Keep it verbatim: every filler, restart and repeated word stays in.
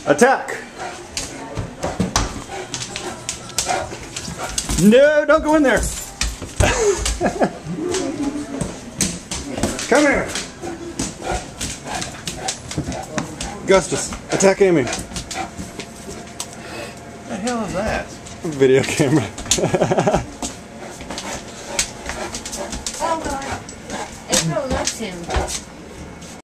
Attack! No, don't go in there! Come here! Gustus, attack Amy. What the hell is that? Video camera.